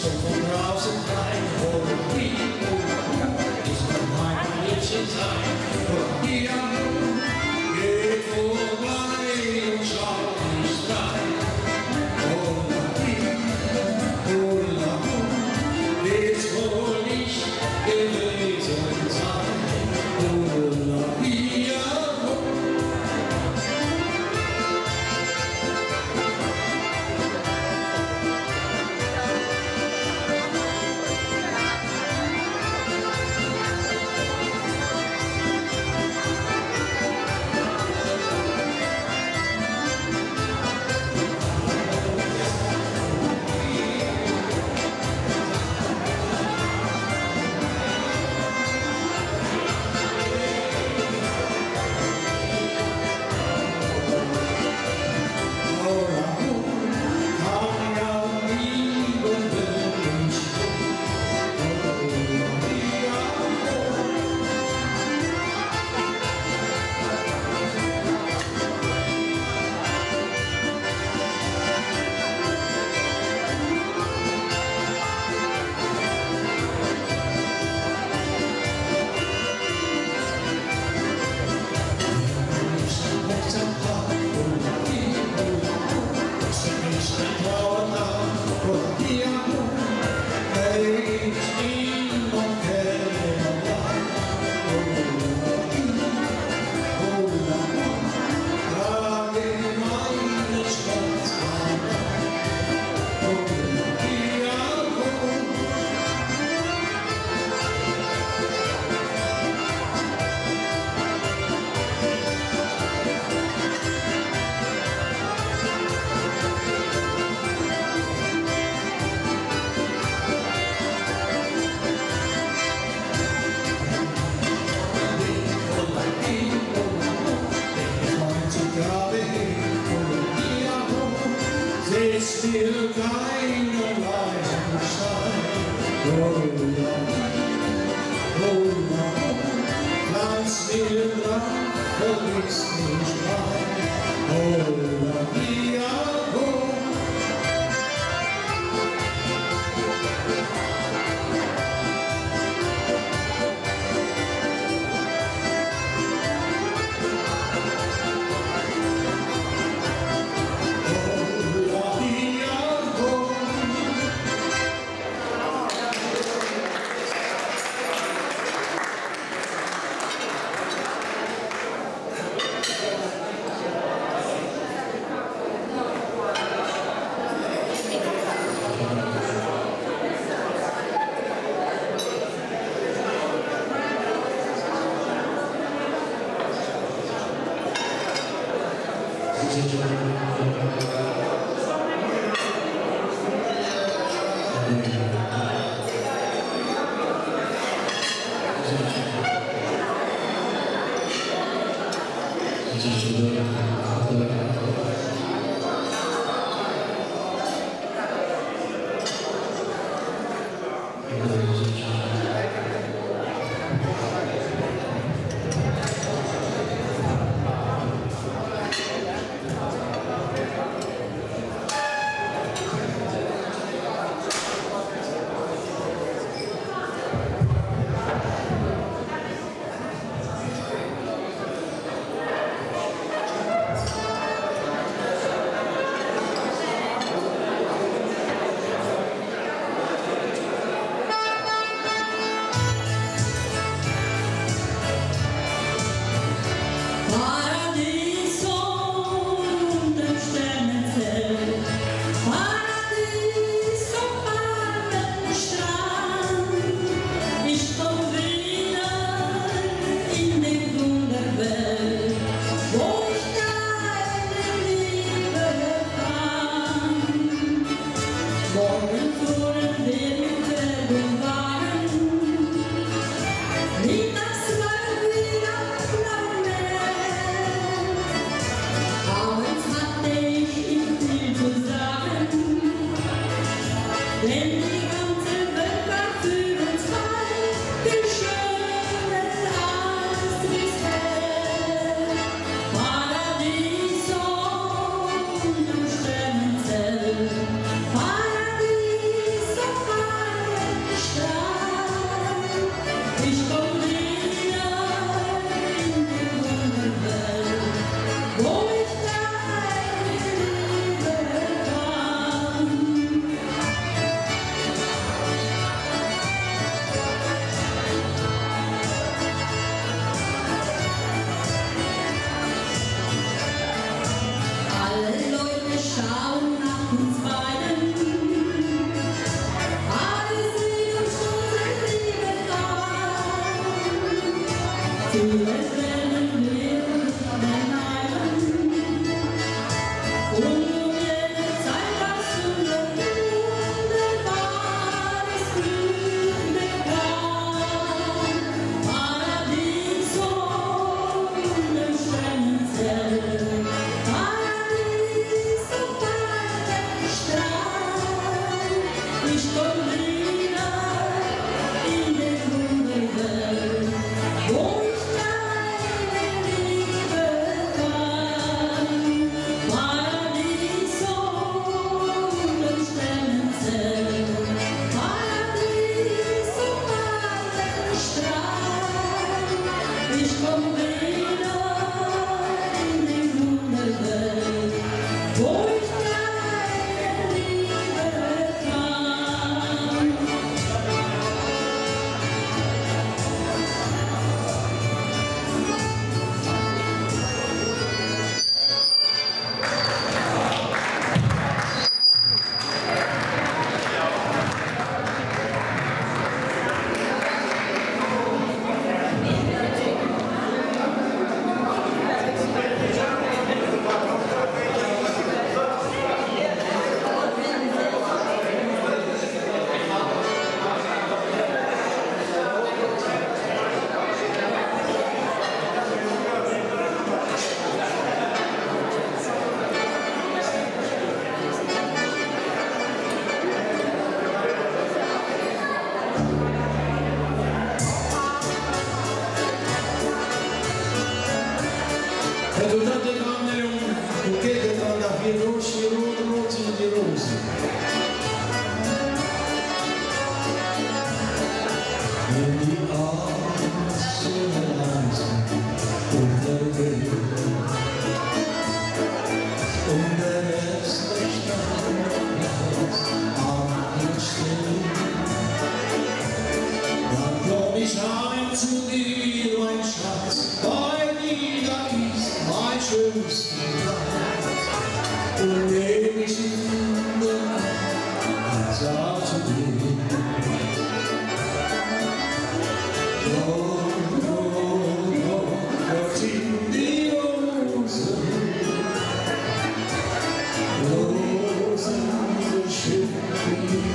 Paradiso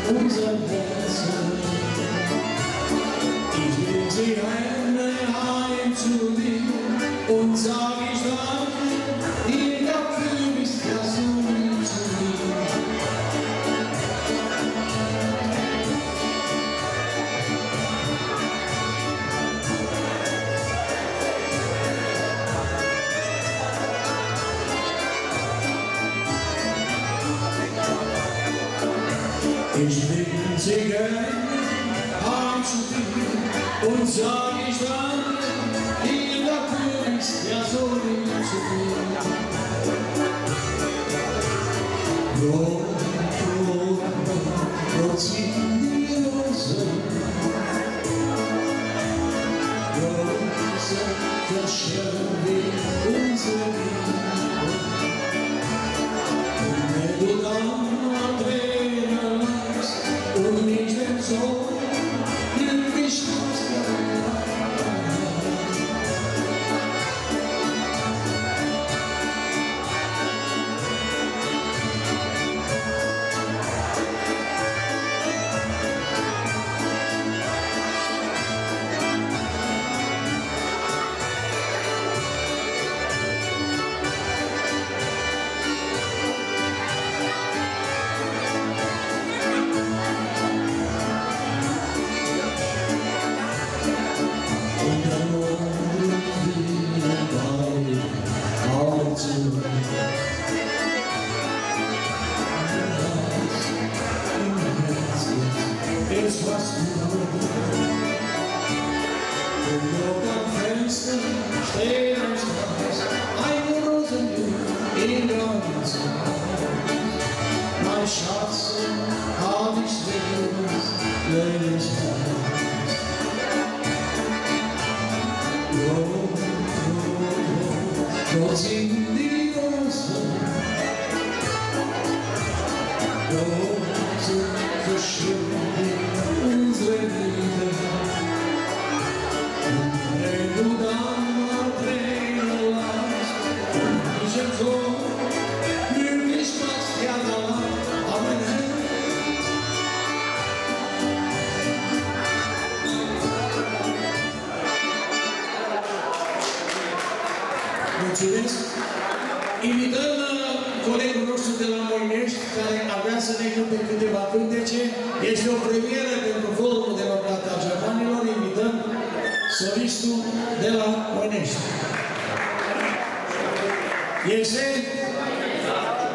unser Herzen. Ich will die Hände heim zu dir und sag ich danke dir dafür, bist ja so lieb zu mir. Ich bin sehr gern heim zu dir und sag ich danke dir dafür, bist ja so lieb zu mir. Gott zieh die Rosen, Rosen verschirren wir unsere Liebe. Und wenn du dann mal Tränen lachst und mich denn so glücklich machst, jetzt was du und dort am Fenster steht ein Strauß, eine Rosenblüte in ganz mein Schatz, hab ich's lebens, wenn ich's dort sind die Rosen, Rosen verschwinden unsere Liebe. Und wenn du dann mal Tränen lachst und mich so glücklich machst, ja dann am Ende. Mulțumesc! Invităm colegul nostru de la Moinești, care ar vrea să ne cânte câteva cântece. Este o premieră pentru Forumul Democrat al Germanilor. Invităm solistul de la Moinești. Este